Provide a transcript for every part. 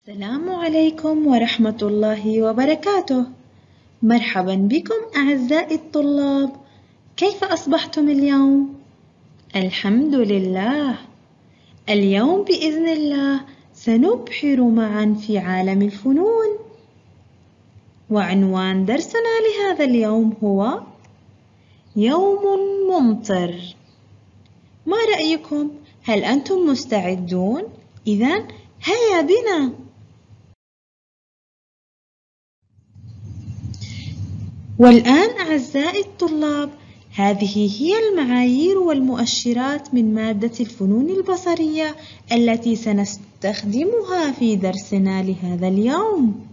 السلام عليكم ورحمة الله وبركاته. مرحبا بكم أعزائي الطلاب، كيف أصبحتم اليوم؟ الحمد لله. اليوم بإذن الله سنبحر معا في عالم الفنون، وعنوان درسنا لهذا اليوم هو يوم ممطر. ما رأيكم؟ هل أنتم مستعدون؟ إذن هيا بنا. والآن أعزائي الطلاب، هذه هي المعايير والمؤشرات من مادة الفنون البصرية التي سنستخدمها في درسنا لهذا اليوم.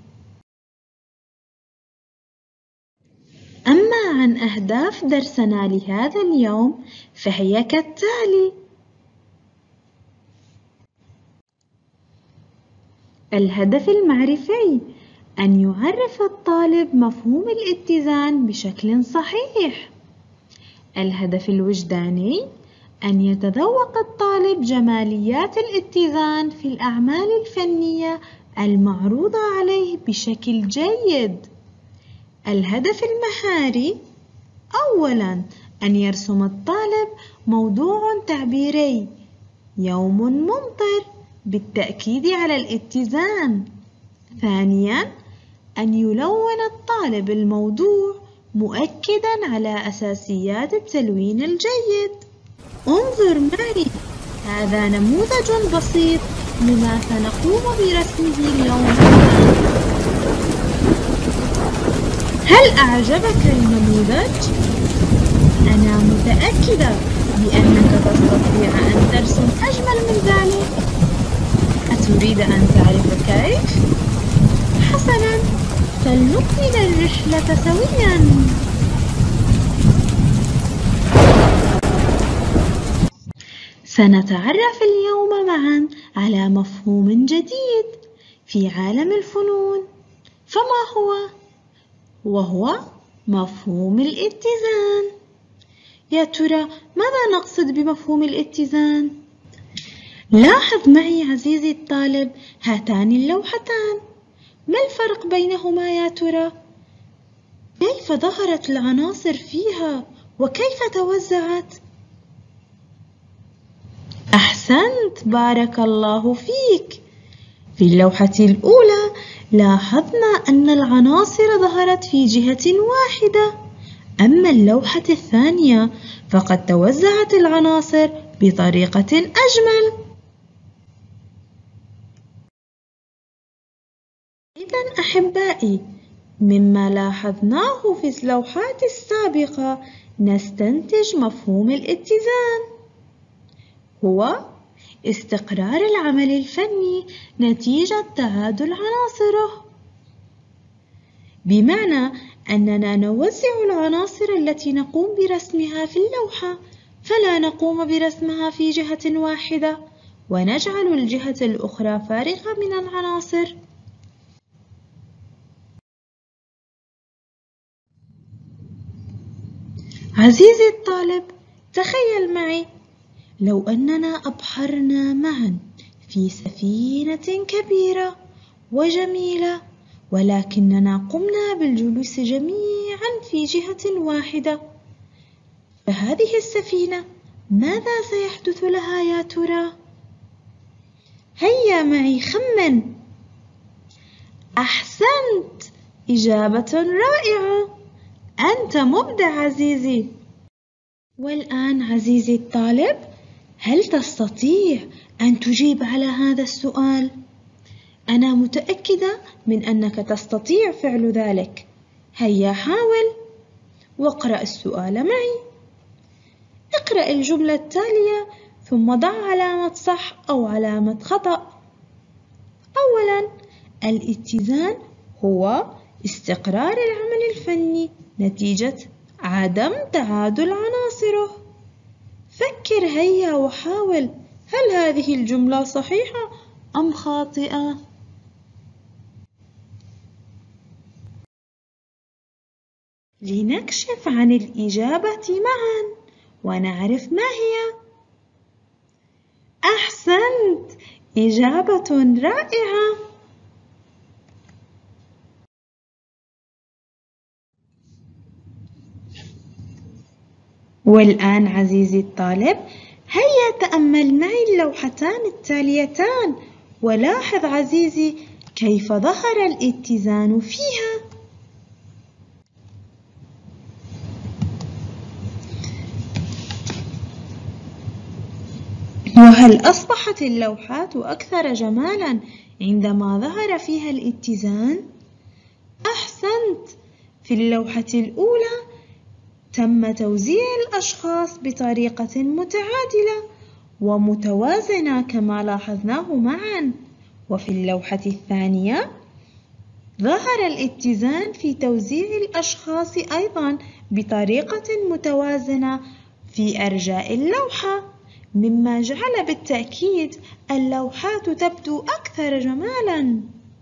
أما عن أهداف درسنا لهذا اليوم فهي كالتالي: الهدف المعرفي، أن يعرف الطالب مفهوم الاتزان بشكل صحيح. الهدف الوجداني، أن يتذوق الطالب جماليات الاتزان في الأعمال الفنية المعروضة عليه بشكل جيد. الهدف المهاري، أولاً أن يرسم الطالب موضوع تعبيري: يوم ممطر، بالتأكيد على الاتزان. ثانياً أن يلون الطالب الموضوع مؤكداً على أساسيات التلوين الجيد. انظر معي، هذا نموذج بسيط لما سنقوم برسمه اليوم. هل أعجبك النموذج؟ أنا متأكدة بأنك تستطيع أن ترسم أجمل من ذلك. أتريد أن تعرف كيف؟ حسناً، فلنكمل الرحلة سوياً. سنتعرف اليوم معاً على مفهوم جديد في عالم الفنون، فما هو؟ وهو مفهوم الاتزان. يا ترى ماذا نقصد بمفهوم الاتزان؟ لاحظ معي عزيزي الطالب هاتان اللوحتان، ما الفرق بينهما يا ترى؟ كيف ظهرت العناصر فيها وكيف توزعت؟ أحسنت، بارك الله فيك. في اللوحة الأولى لاحظنا أن العناصر ظهرت في جهة واحدة، أما اللوحة الثانية فقد توزعت العناصر بطريقة أجمل. إذن أحبائي، مما لاحظناه في اللوحات السابقة نستنتج مفهوم الاتزان هو استقرار العمل الفني نتيجة تعادل عناصره، بمعنى أننا نوزع العناصر التي نقوم برسمها في اللوحة، فلا نقوم برسمها في جهة واحدة ونجعل الجهة الأخرى فارغة من العناصر. عزيزي الطالب، تخيل معي لو أننا أبحرنا معا في سفينة كبيرة وجميلة، ولكننا قمنا بالجلوس جميعا في جهة واحدة، فهذه السفينة ماذا سيحدث لها يا ترى؟ هيا معي خمن. أحسنت، إجابة رائعة، أنت مبدع عزيزي. والآن عزيزي الطالب، هل تستطيع أن تجيب على هذا السؤال؟ أنا متأكدة من أنك تستطيع فعل ذلك. هيا حاول واقرأ السؤال معي. اقرأ الجملة التالية ثم ضع علامة صح أو علامة خطأ. أولاً، الاتزان هو استقرار العمل الفني نتيجة عدم تعادل عناصره. فكر هيا وحاول، هل هذه الجملة صحيحة أم خاطئة؟ لنكشف عن الإجابة معا ونعرف ما هي. أحسنت، إجابة رائعة. والآن عزيزي الطالب، هيا تأمل معي اللوحتان التاليتان ولاحظ عزيزي كيف ظهر الاتزان فيها. وهل أصبحت اللوحات أكثر جمالاً عندما ظهر فيها الاتزان؟ أحسنت! في اللوحة الأولى تم توزيع الأشخاص بطريقة متعادلة ومتوازنة كما لاحظناه معاً، وفي اللوحة الثانية ظهر الاتزان في توزيع الأشخاص أيضاً بطريقة متوازنة في أرجاء اللوحة، مما جعل بالتأكيد اللوحات تبدو أكثر جمالاً.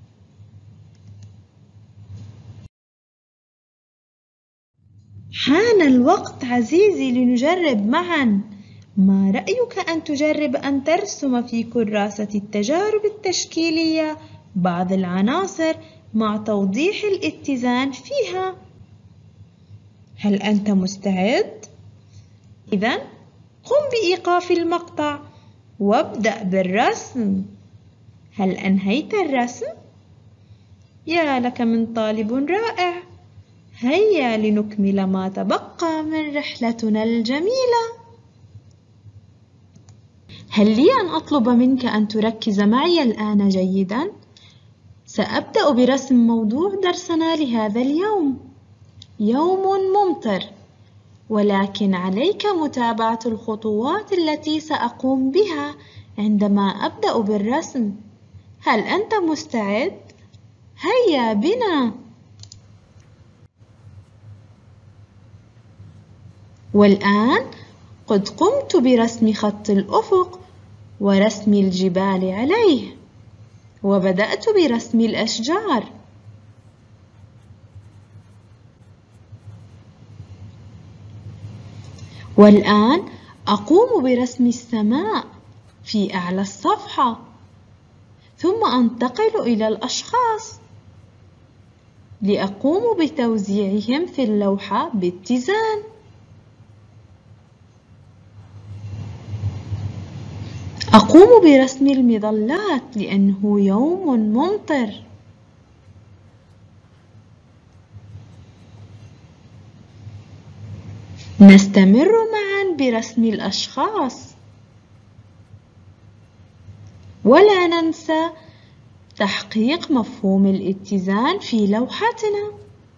حان الوقت عزيزي لنجرب معاً. ما رأيك أن تجرب أن ترسم في كراسة التجارب التشكيلية بعض العناصر مع توضيح الاتزان فيها؟ هل أنت مستعد؟ إذن قم بإيقاف المقطع وابدأ بالرسم. هل أنهيت الرسم؟ يا لك من طالب رائع! هيا لنكمل ما تبقى من رحلتنا الجميلة. هل لي أن أطلب منك أن تركز معي الآن جيداً؟ سأبدأ برسم موضوع درسنا لهذا اليوم. يوم ممطر، ولكن عليك متابعة الخطوات التي سأقوم بها عندما أبدأ بالرسم. هل أنت مستعد؟ هيا بنا! والآن قد قمت برسم خط الأفق ورسم الجبال عليه، وبدأت برسم الأشجار. والآن أقوم برسم السماء في أعلى الصفحة، ثم أنتقل إلى الأشخاص لأقوم بتوزيعهم في اللوحة باتزان. أقوم برسم المظلات لأنه يوم ممطر. نستمر معا برسم الأشخاص، ولا ننسى تحقيق مفهوم الاتزان في لوحتنا.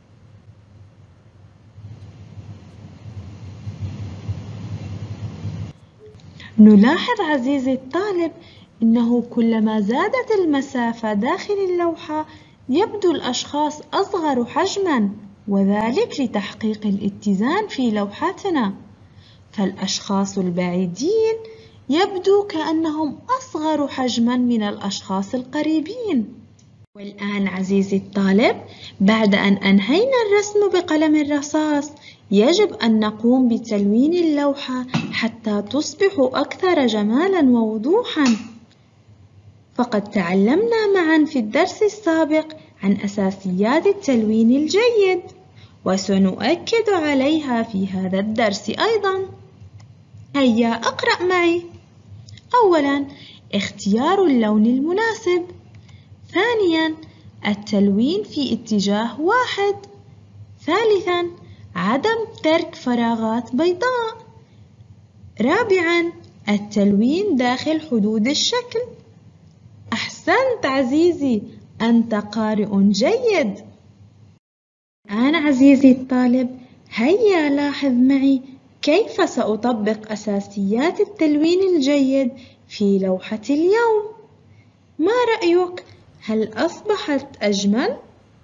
نلاحظ عزيزي الطالب أنه كلما زادت المسافة داخل اللوحة يبدو الأشخاص أصغر حجماً، وذلك لتحقيق الاتزان في لوحتنا. فالأشخاص البعيدين يبدو كأنهم أصغر حجماً من الأشخاص القريبين. والآن عزيزي الطالب، بعد أن أنهينا الرسم بقلم الرصاص يجب أن نقوم بتلوين اللوحة حتى تصبح أكثر جمالاً ووضوحاً. فقد تعلمنا معاً في الدرس السابق عن أساسيات التلوين الجيد، وسنؤكد عليها في هذا الدرس أيضاً. هيا أقرأ معي. أولاً، اختيار اللون المناسب. ثانياً، التلوين في اتجاه واحد. ثالثاً، عدم ترك فراغات بيضاء. رابعاً، التلوين داخل حدود الشكل. أحسنت عزيزي، أنت قارئ جيد. الآن عزيزي الطالب، هيا لاحظ معي كيف سأطبق أساسيات التلوين الجيد في لوحة اليوم. ما رأيك؟ هل أصبحت أجمل؟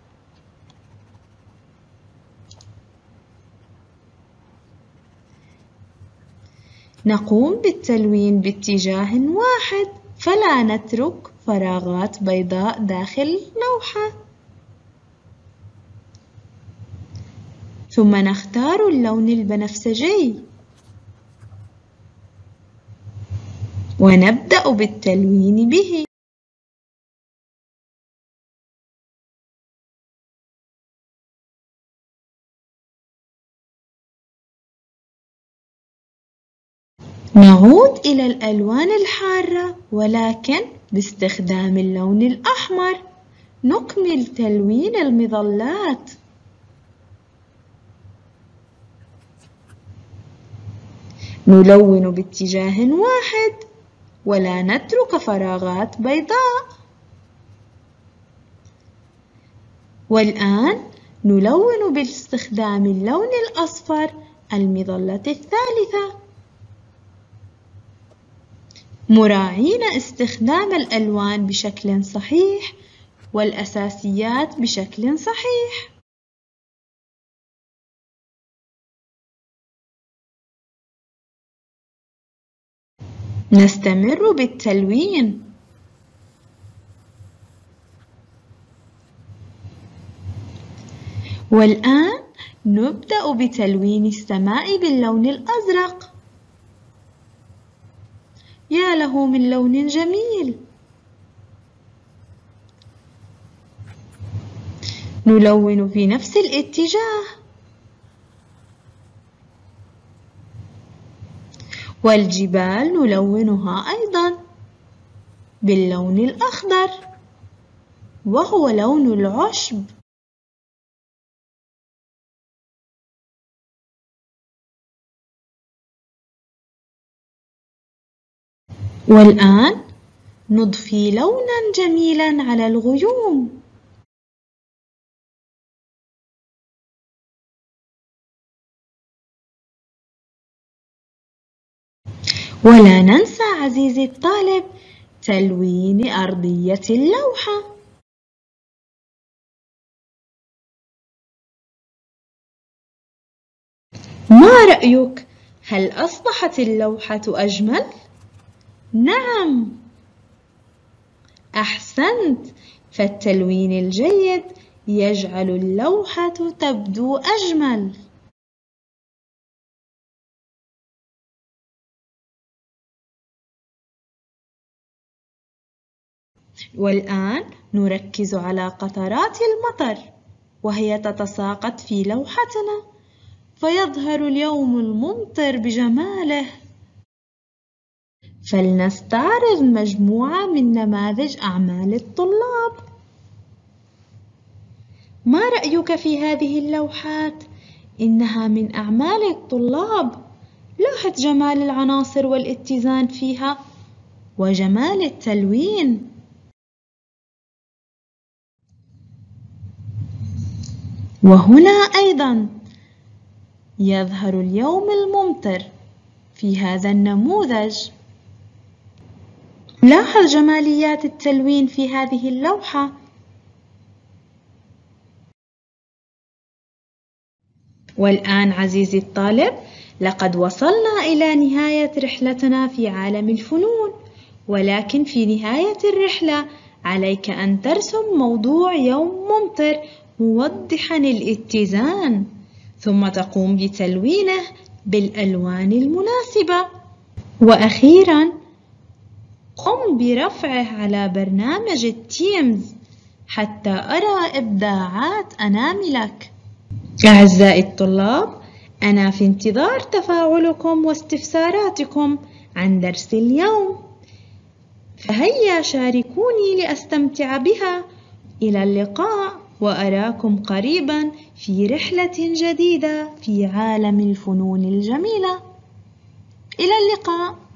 نقوم بالتلوين باتجاه واحد، فلا نترك فراغات بيضاء داخل اللوحة. ثم نختار اللون البنفسجي ونبدأ بالتلوين به. نعود إلى الألوان الحارة ولكن باستخدام اللون الأحمر. نكمل تلوين المظلات. نلون باتجاه واحد ولا نترك فراغات بيضاء. والآن نلون باستخدام اللون الأصفر المظلة الثالثة، مراعين استخدام الألوان بشكل صحيح والأساسيات بشكل صحيح. نستمر بالتلوين. والآن نبدأ بتلوين السماء باللون الأزرق. يا له من لون جميل! نلون في نفس الاتجاه. والجبال نلونها أيضا باللون الأخضر وهو لون العشب. والآن نضفي لونا جميلا على الغيوم. ولا ننسى عزيزي الطالب تلوين أرضية اللوحة. ما رأيك؟ هل أصبحت اللوحة أجمل؟ نعم، أحسنت، فالتلوين الجيد يجعل اللوحة تبدو أجمل. والآن نركز على قطرات المطر وهي تتساقط في لوحتنا، فيظهر اليوم الممطر بجماله. فلنستعرض مجموعة من نماذج أعمال الطلاب. ما رأيك في هذه اللوحات؟ إنها من أعمال الطلاب. لاحظ جمال العناصر والاتزان فيها وجمال التلوين. وهنا أيضا يظهر اليوم الممطر في هذا النموذج. لاحظ جماليات التلوين في هذه اللوحة. والآن عزيزي الطالب، لقد وصلنا إلى نهاية رحلتنا في عالم الفنون، ولكن في نهاية الرحلة عليك أن ترسم موضوع يوم ممطر موضحاً الاتزان، ثم تقوم بتلوينه بالألوان المناسبة. وأخيراً قم برفعه على برنامج التيمز حتى أرى إبداعات أناملك. أعزائي الطلاب، أنا في انتظار تفاعلكم واستفساراتكم عن درس اليوم، فهيا شاركوني لأستمتع بها. إلى اللقاء، وأراكم قريباً في رحلة جديدة في عالم الفنون الجميلة. إلى اللقاء.